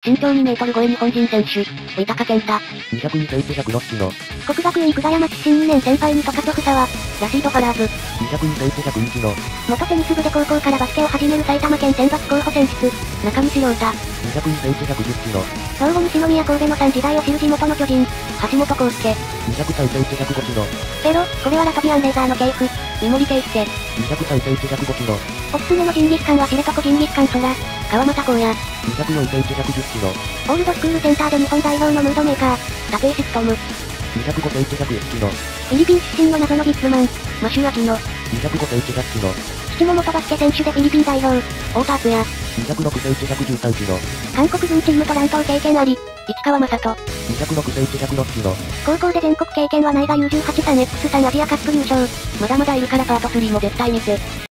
身長2メートル超え日本人選手。三鷹健太。 202センチ106キロ。 国学院久我山出身2年先輩にトカチョフ沢。ラシード・ファラーズ。 202センチ102キロ。 元テニス部で高校からバスケを始める埼玉県選抜候補選出。中西亮太。 202センチ110キロ。 兵庫西宮神戸の3時代を知る地元の巨人。橋本康介。 203センチ105キロ。 ペロ、これはラトビアンレーザーの系譜。三森圭介。 203センチ105キロ。 おすすめのジンギスカンは知床ジンギスカン空。川又光也。 204センチ110キロ。 オールドスクールセンターで日本代表のムードメーカー。立石勉。 205センチ101キロ。 フィリピン出身の謎のビッグマン。マシュー・アキノ。 205センチ100キロ。 父も元バスケ選手でフィリピン代表。太田敦也。 206センチ113キロ。 韓国軍チームと乱闘経験あり。市川雅人。 206センチ106キロ。 高校で全国経験はないが U18-3X3 アジアカップ優勝。まだまだいるからパート3も絶対見て。